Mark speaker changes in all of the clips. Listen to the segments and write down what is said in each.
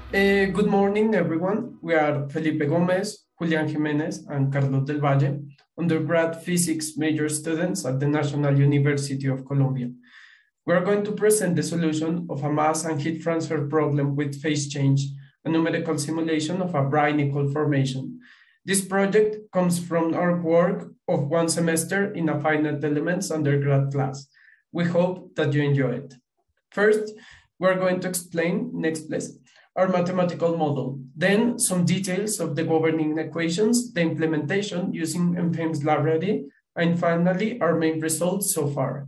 Speaker 1: Good morning, everyone. We are Felipe Gómez, Julián Jiménez, and Carlos del Valle, undergrad physics major students at the National University of Colombia. We are going to present the solution of a mass and heat transfer problem with phase change, a numerical simulation of a brinicle formation. This project comes from our work of one semester in a finite elements undergrad class. We hope that you enjoy it. First, we're going to explain, next please, our mathematical model, then some details of the governing equations, the implementation using MFEM's library, and finally, our main results so far.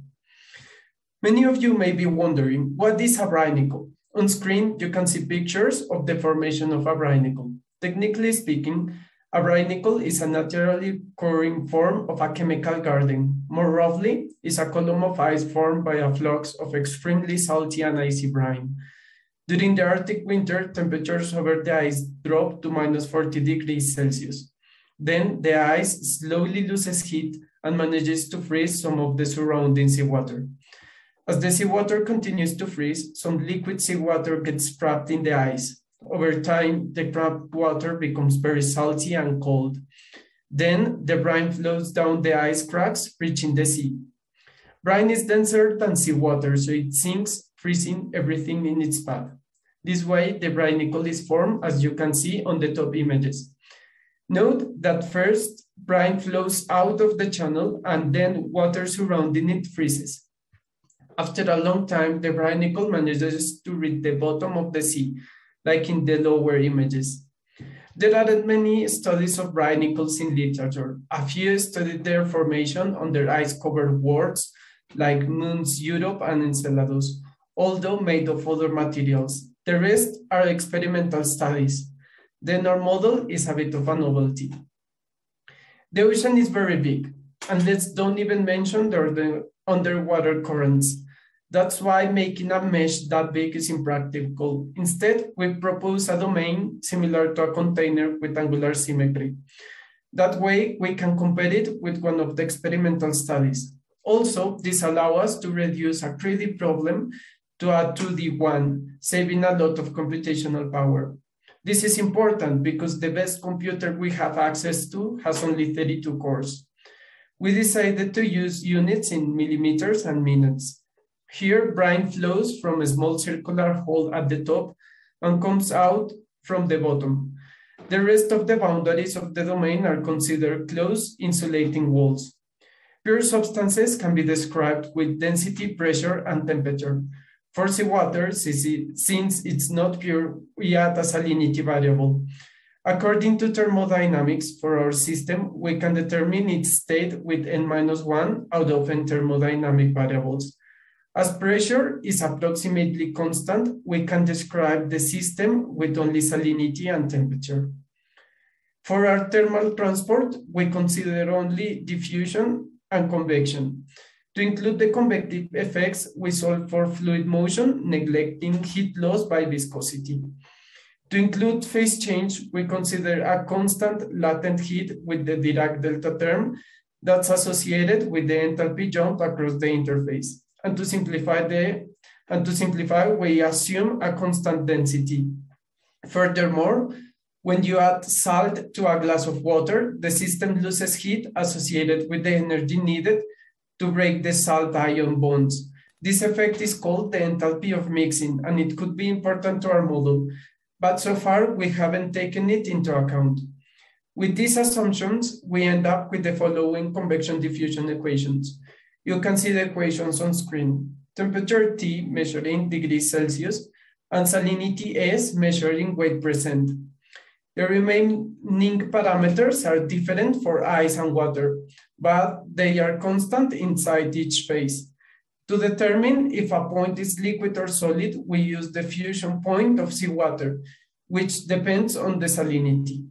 Speaker 1: Many of you may be wondering, what is a brinicle? On screen, you can see pictures of the formation of a brinicle. Technically speaking, a brinicle is a naturally occurring form of a chemical garden. More roughly, is a column of ice formed by a flux of extremely salty and icy brine. During the Arctic winter, temperatures over the ice drop to minus 40 degrees Celsius. Then the ice slowly loses heat and manages to freeze some of the surrounding seawater. As the seawater continues to freeze, some liquid seawater gets trapped in the ice. Over time, the trapped water becomes very salty and cold. Then the brine flows down the ice cracks, reaching the sea. Brine is denser than seawater, so it sinks, freezing everything in its path. This way, the brinicle is formed, as you can see on the top images. Note that first, brine flows out of the channel and then water surrounding it freezes. After a long time, the brinicle manages to reach the bottom of the sea, like in the lower images. There aren't many studies of brinicles in literature. A few studied their formation under ice-covered worlds, like moons, Europe, and Enceladus, although made of other materials. The rest are experimental studies. Then our model is a bit of a novelty. The ocean is very big, and let's don't even mention the underwater currents. That's why making a mesh that big is impractical. Instead, we propose a domain similar to a container with angular symmetry. That way, we can compare it with one of the experimental studies. Also, this allows us to reduce a 3D problem to a 2D one, saving a lot of computational power. This is important because the best computer we have access to has only 32 cores. We decided to use units in millimeters and minutes. Here, brine flows from a small circular hole at the top and comes out from the bottom. The rest of the boundaries of the domain are considered closed insulating walls. Pure substances can be described with density, pressure, and temperature. For seawater, since it's not pure, we add a salinity variable. According to thermodynamics for our system, we can determine its state with n-1 out of n thermodynamic variables. As pressure is approximately constant, we can describe the system with only salinity and temperature. For our thermal transport, we consider only diffusion and convection. To include the convective effects, we solve for fluid motion, neglecting heat loss by viscosity. To include phase change, we consider a constant latent heat with the Dirac delta term that's associated with the enthalpy jump across the interface. And to simplify, we assume a constant density. Furthermore, when you add salt to a glass of water, the system loses heat associated with the energy needed to break the salt ion bonds. This effect is called the enthalpy of mixing, and it could be important to our model, but so far we haven't taken it into account. With these assumptions, we end up with the following convection diffusion equations. You can see the equations on screen. Temperature T measuring degrees Celsius and salinity S measuring weight percent. The remaining parameters are different for ice and water, but they are constant inside each phase. To determine if a point is liquid or solid, we use the fusion point of seawater, which depends on the salinity.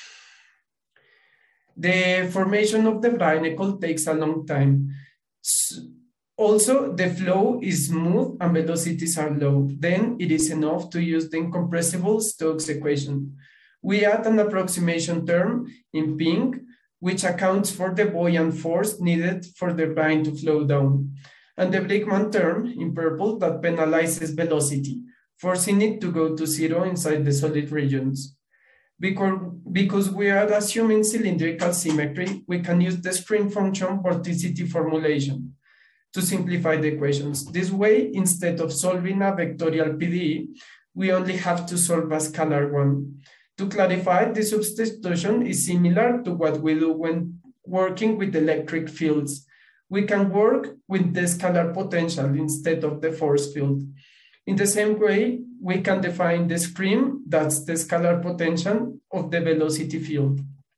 Speaker 1: The formation of the brinicle takes a long time. Also, the flow is smooth and velocities are low. Then it is enough to use the incompressible Stokes equation. We add an approximation term in pink, which accounts for the buoyant force needed for the brine to flow down, and the Brickman term in purple that penalizes velocity, forcing it to go to zero inside the solid regions. Because we are assuming cylindrical symmetry, we can use the screen function vorticity formulation to simplify the equations. This way, instead of solving a vectorial PDE, we only have to solve a scalar one. To clarify, the substitution is similar to what we do when working with electric fields. We can work with the scalar potential instead of the force field. In the same way, we can define the screen, that's the scalar potential of the velocity field.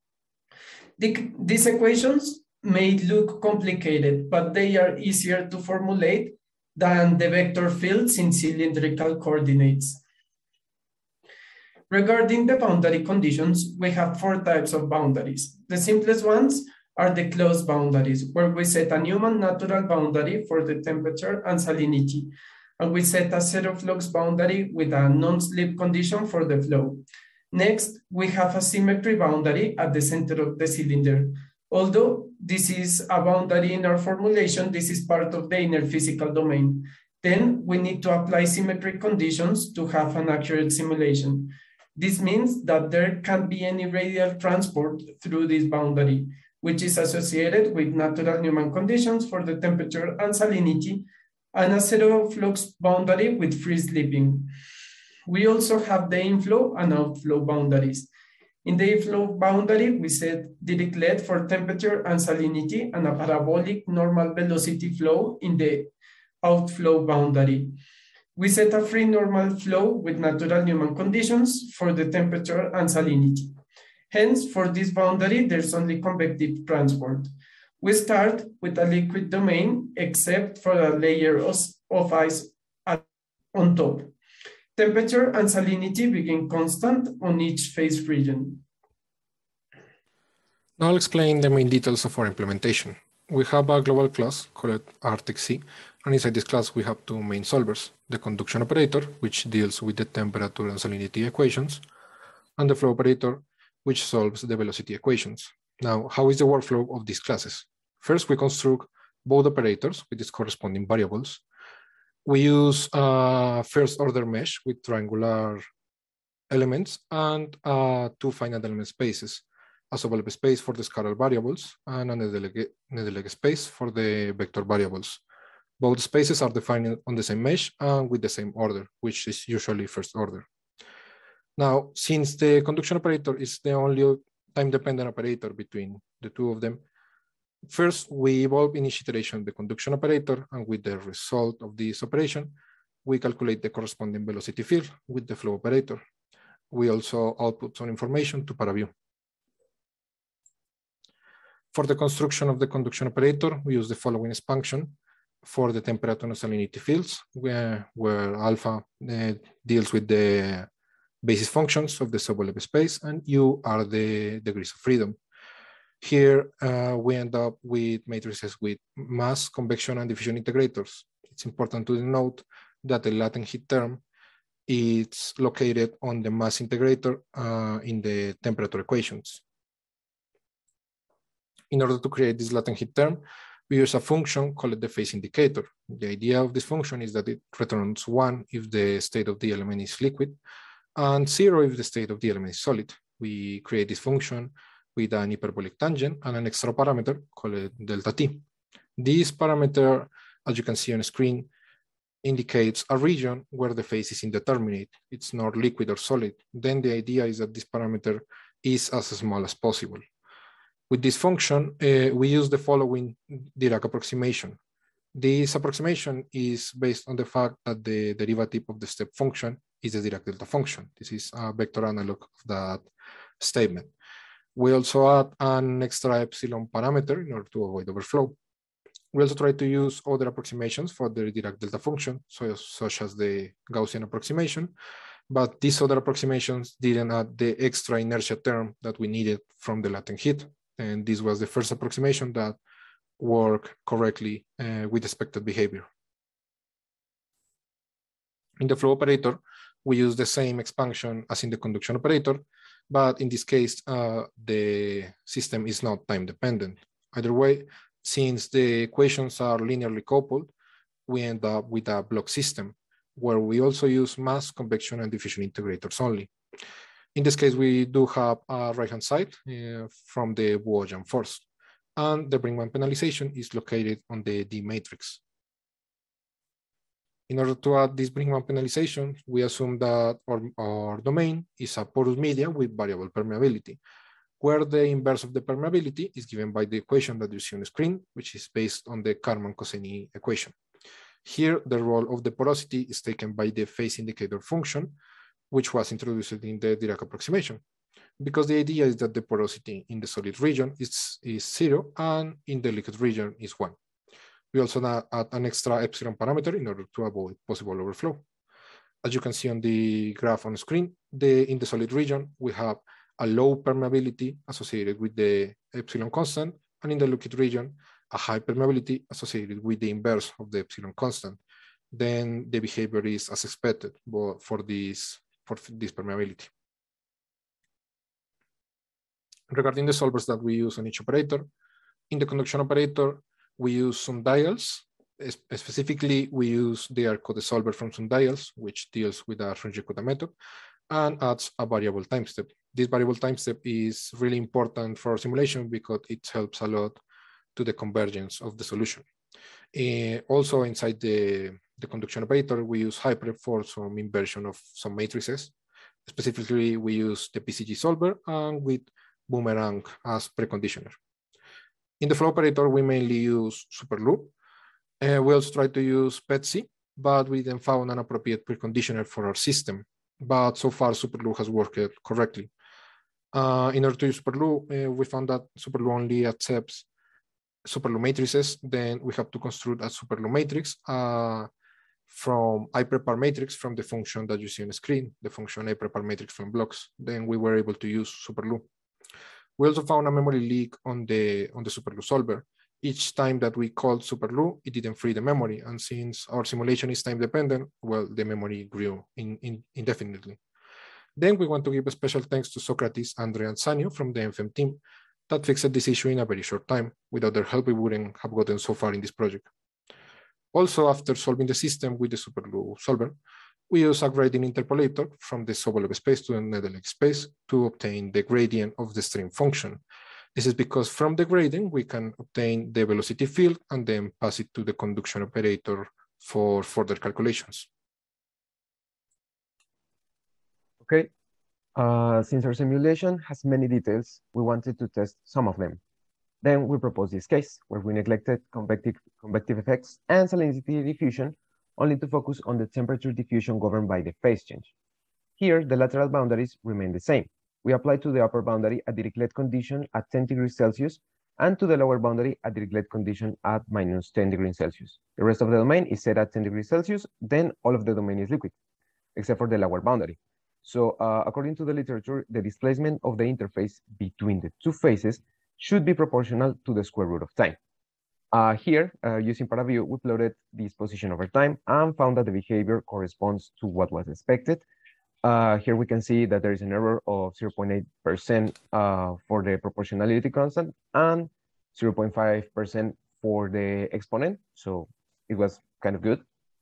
Speaker 1: These equations may look complicated, but they are easier to formulate than the vector fields in cylindrical coordinates. Regarding the boundary conditions, we have 4 types of boundaries. The simplest ones are the closed boundaries, where we set a Newman natural boundary for the temperature and salinity, and we set a zero flux boundary with a non-slip condition for the flow. Next, we have a symmetry boundary at the center of the cylinder. Although this is a boundary in our formulation, this is part of the inner physical domain. Then we need to apply symmetric conditions to have an accurate simulation. This means that there can't be any radial transport through this boundary, which is associated with natural Newman conditions for the temperature and salinity, and a zero flux boundary with free slipping. We also have the inflow and outflow boundaries. In the inflow boundary, we set Dirichlet for temperature and salinity and a parabolic normal velocity flow in the outflow boundary. We set a free normal flow with natural Newman conditions for the temperature and salinity. Hence, for this boundary, there's only convective transport. We start with a liquid domain, except for a layer of ice on top. Temperature and salinity begin constant on each phase region.
Speaker 2: Now I'll explain the main details of our implementation. We have a global class called Arctic Sea, and inside this class we have 2 main solvers, the conduction operator, which deals with the temperature and salinity equations, and the flow operator, which solves the velocity equations. Now, how is the workflow of these classes? First, we construct both operators with its corresponding variables. We use a first order mesh with triangular elements and 2 finite element spaces, a sublevels space for the scalar variables and a Nedeleg space for the vector variables. Both spaces are defined on the same mesh and with the same order, which is usually first order. Now, since the conduction operator is the only time-dependent operator between the 2 of them, first we evolve in each iteration the conduction operator, and with the result of this operation, we calculate the corresponding velocity field with the flow operator. We also output some information to ParaView. For the construction of the conduction operator, we use the following expansion for the temperature and salinity fields, where alpha deals with the basis functions of the sublevels space, and U are the degrees of freedom. Here, we end up with matrices with mass, convection, and diffusion integrators. It's important to note that the latent heat term is located on the mass integrator in the temperature equations. In order to create this latent heat term, we use a function called the phase indicator. The idea of this function is that it returns 1 if the state of the element is liquid, and 0 if the state of the element is solid. We create this function with an hyperbolic tangent and an extra parameter called delta t. This parameter, as you can see on the screen, indicates a region where the phase is indeterminate. It's not liquid or solid. Then the idea is that this parameter is as small as possible. With this function, we use the following Dirac approximation. This approximation is based on the fact that the derivative of the step function is the Dirac delta function. This is a vector analog of that statement. We also add an extra epsilon parameter in order to avoid overflow. We also try to use other approximations for the Dirac delta function, such as the Gaussian approximation, but these other approximations didn't add the extra inertia term that we needed from the latent heat. And this was the first approximation that worked correctly with expected behavior. In the flow operator, we use the same expansion as in the conduction operator, but in this case, the system is not time dependent. Either way, since the equations are linearly coupled, we end up with a block system. where we also use mass, convection, and diffusion integrators only. In this case, we do have a right-hand side from the Boyan force, and the brine penalization is located on the D matrix. In order to add this brine penalization, we assume that our domain is a porous media with variable permeability, where the inverse of the permeability is given by the equation that you see on the screen, which is based on the Karman-Cosseni equation. Here, the role of the porosity is taken by the phase indicator function, which was introduced in the Dirac approximation, because the idea is that the porosity in the solid region is 0 and in the liquid region is 1. We also add an extra epsilon parameter in order to avoid possible overflow. As you can see on the graph on the screen, in the solid region, we have a low permeability associated with the epsilon constant, and in the liquid region, a high permeability associated with the inverse of the epsilon constant. Then the behavior is as expected for this permeability. Regarding the solvers that we use on each operator, in the conduction operator, we use sundials. Specifically, we use the R-code solver from sundials, which deals with a French-Coda method and adds a variable time step. This variable time step is really important for our simulation because it helps a lot to the convergence of the solution. Also, inside the conduction operator, we use Hyper for some inversion of some matrices. Specifically, we use the PCG solver and with Boomerang as preconditioner. In the flow operator, we mainly use Superloop. We also try to use PETC, but we then found an appropriate preconditioner for our system. But so far, Superloop has worked correctly. In order to use Superloop, we found that Superloop only accepts Superloop matrices. Then we have to construct a Superloop matrix from iPrepar matrix from the function that you see on the screen, the function iPrepar matrix from blocks. Then we were able to use Superloop. We also found a memory leak on the Superloop solver. Each time that we called Superloop, it didn't free the memory. And since our simulation is time dependent, well, the memory grew indefinitely. Then we want to give a special thanks to Socrates, Andre, and Sanio from the MFEM team that fixed this issue in a very short time. Without their help, we wouldn't have gotten so far in this project. Also, after solving the system with the Superloop solver, we use a gradient interpolator from the Sobolev space to the Nedelec space to obtain the gradient of the stream function. This is because from the gradient, we can obtain the velocity field and then pass it to the conduction operator for further calculations.
Speaker 3: Okay, since our simulation has many details, we wanted to test some of them. Then we proposed this case where we neglected convective effects and salinity diffusion only to focus on the temperature diffusion governed by the phase change. Here, the lateral boundaries remain the same. We apply to the upper boundary a Dirichlet condition at 10 degrees Celsius and to the lower boundary a Dirichlet condition at minus 10 degrees Celsius. The rest of the domain is set at 10 degrees Celsius, then all of the domain is liquid, except for the lower boundary. So according to the literature, the displacement of the interface between the two phases should be proportional to the square root of time. Here, using ParaView, we plotted this position over time and found that the behavior corresponds to what was expected. Here we can see that there is an error of 0.8% for the proportionality constant and 0.5% for the exponent. So it was kind of good.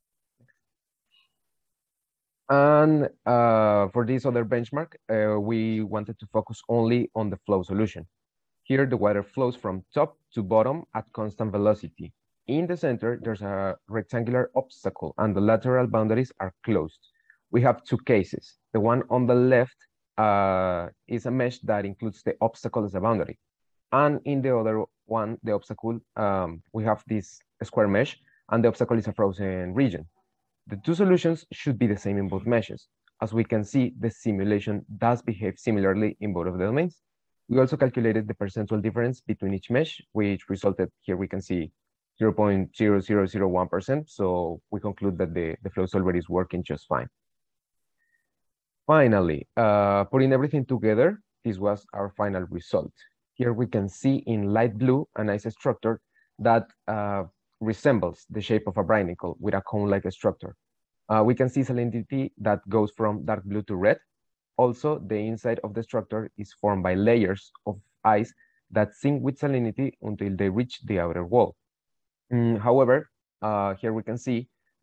Speaker 3: And for this other benchmark, we wanted to focus only on the flow solution. Here, the water flows from top to bottom at constant velocity. In the center, there's a rectangular obstacle and the lateral boundaries are closed. We have two cases. The one on the left is a mesh that includes the obstacle as a boundary. And in the other one, the obstacle, we have this square mesh and the obstacle is a frozen region. The two solutions should be the same in both meshes. As we can see, the simulation does behave similarly in both of the domains. We also calculated the percentual difference between each mesh, which resulted, here we can see 0.0001%. So we conclude that the flow solver is working just fine. Finally, putting everything together, this was our final result. Here we can see in light blue a nice structure that resembles the shape of a brinicle with a cone-like structure. We can see salinity that goes from dark blue to red. Also, the inside of the structure is formed by layers of ice that sink with salinity until they reach the outer wall. However, here we can see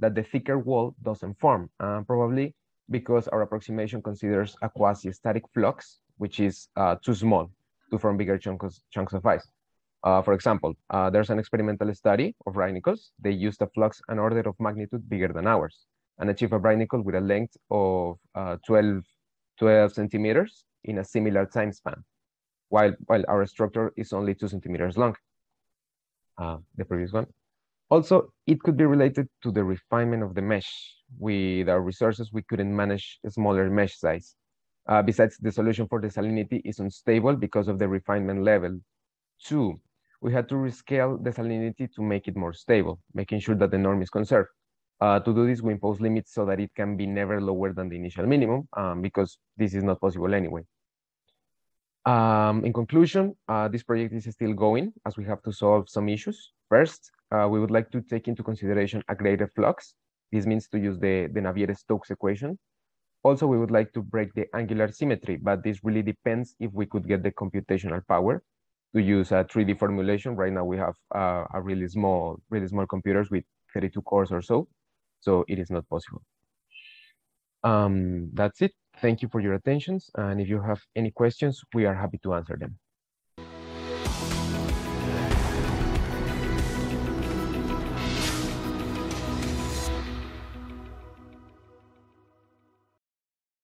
Speaker 3: that the thicker wall doesn't form, probably because our approximation considers a quasi-static flux, which is too small to form bigger chunks of ice. For example, there's an experimental study of brinicles. They used a flux an order of magnitude bigger than ours and achieved a brinicle with a length of 12 centimeters in a similar time span, while our structure is only 2 centimeters long. The previous one. Also, it could be related to the refinement of the mesh. With our resources, we couldn't manage a smaller mesh size. Besides, the solution for the salinity is unstable because of the refinement level. 2, we had to rescale the salinity to make it more stable, making sure that the norm is conserved. To do this, we impose limits so that it can be never lower than the initial minimum, because this is not possible anyway. In conclusion, this project is still going as we have to solve some issues. First, we would like to take into consideration a greater flux. This means to use the Navier-Stokes equation. Also, we would like to break the angular symmetry, but this really depends if we could get the computational power to use a 3D formulation. Right now we have a really small computers with 32 cores or so it is not possible. That's it. Thank you for your attention. And if you have any questions, we are happy to answer them.